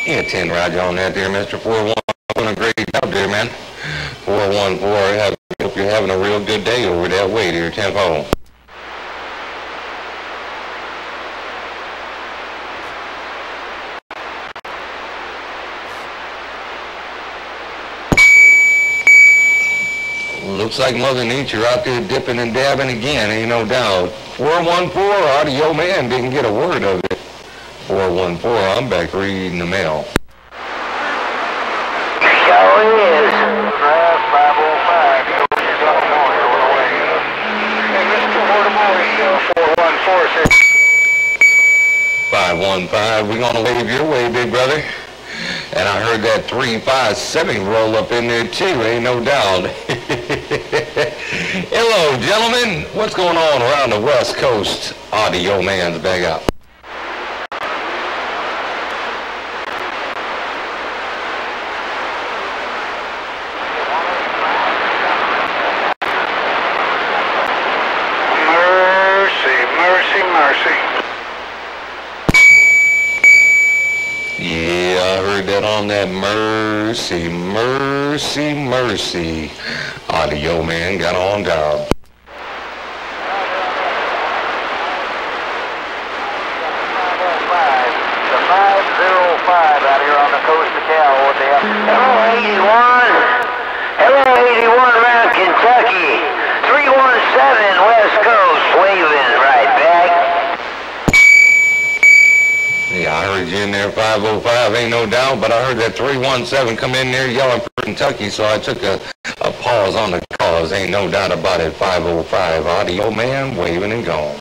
Yeah, 10 Roger on that there, Mr. 411. Doing a great job there, man. 414, hope you're having a real good day over that way there, 10-4. Looks like Mother Nature out there dipping and dabbing again, ain't no doubt. 414, Audio Man didn't get a word of it. 414, I'm back reading the mail. Sure is. 505, you know, she's on the way. Hey, Mr. Mortimer, 414, 515, we're gonna wave your way, big brother. And I heard that 357 roll up in there too, ain't no doubt. Hello, gentlemen. What's going on around the West Coast? Audio Man's back up. Mercy, mercy, mercy. Yeah, I heard that on that mercy, mercy, mercy. Audio Man got on down. The 505 out here on the coast of Cal. Hello, 81. Hello, 81 around Kentucky. 317 West Coast, waving right back. Yeah, I heard you in there, 505, ain't no doubt, but I heard that 317 come in there yelling for Kentucky, so I took a pause on the cause, ain't no doubt about it. 505, Audio Man waving and gone.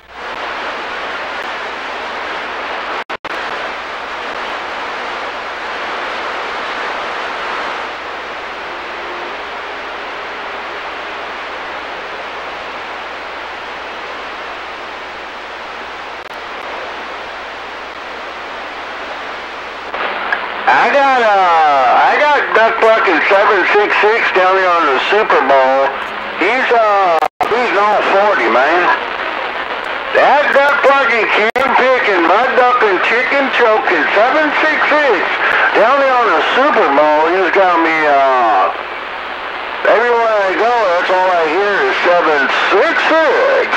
I got duck bucking 766 down there on the Super Bowl. He's on 40, man. That duck plucking, kid picking, mud ducking, chicken choking, 766 down there on the Super Bowl. He's got me, everywhere I go, that's all I hear is 766.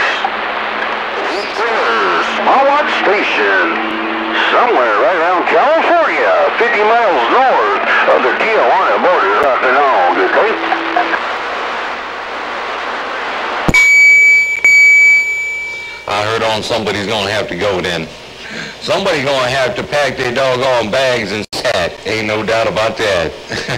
Small watch station. Somewhere right around California, 50 miles north of the Tijuana border, rocking on, good day. I heard on somebody's gonna have to go then. Somebody's gonna have to pack their doggone bags and sat. Ain't no doubt about that.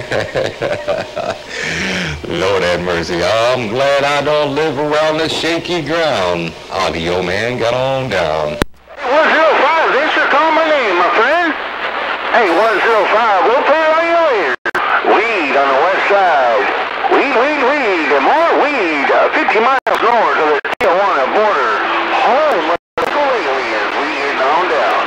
Lord have mercy. I'm glad I don't live around the shaky ground. Audio Man got on down. 105, thanks for calling my name, my friend. Hey, 105, we'll pay on you later. Weed on the west side. Weed, and more weed. 50 miles north of the Tijuana border. Home of the aliens. We getting on down.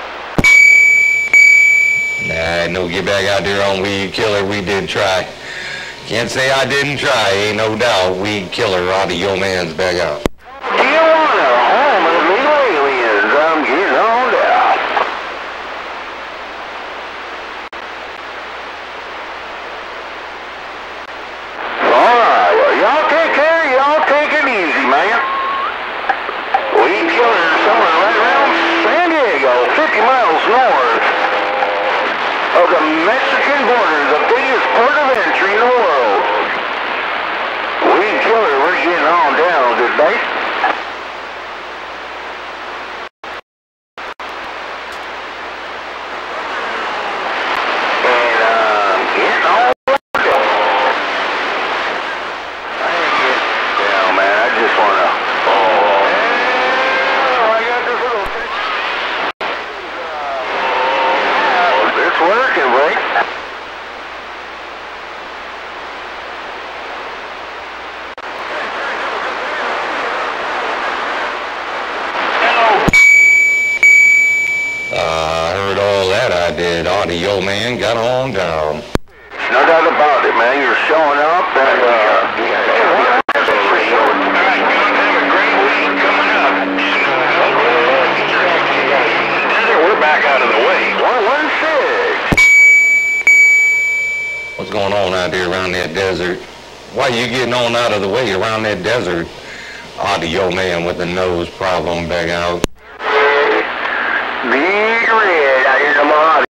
Nah, no get back out there on Weed Killer. We did try. Can't say I didn't try, ain't no doubt. Weed Killer, Audio Man's back out. Tijuana, home of the aliens. I'm getting on down. Alright, well, y'all take care. Y'all take it easy, man. Weed Killer somewhere right around San Diego, 50 miles north of the Mexican border, the biggest port of entry in the world. Weed Killer, we're getting on down, good day. And getting on down. I ain't getting down, man. I just wanna. I got this little thing. It's working, right? I heard all that I did. Audio Man got on down. No doubt about it, man. You're showing up and, we're back out of the way. 116. going on out there around that desert? Why you getting on out of the way around that desert? Audio man with the nose problem back out. Big red out here in the Mojave.